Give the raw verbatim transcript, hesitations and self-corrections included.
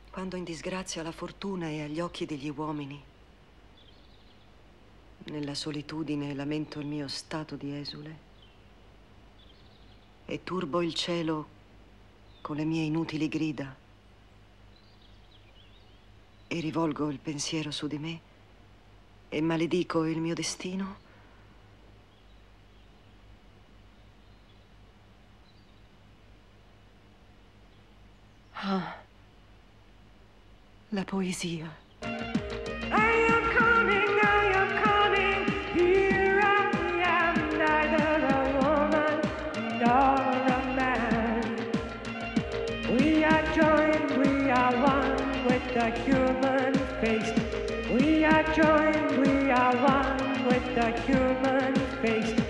Quando in disgrazia la fortuna è agli occhi degli uomini, nella solitudine lamento il mio stato di esule e turbo il cielo con le mie inutili grida e rivolgo il pensiero su di me e maledico il mio destino. Ah, la poesia. I am coming, I am coming, here I am, neither a woman nor a man. We are joined, we are one with the human face. We are joined, we are one with the human face.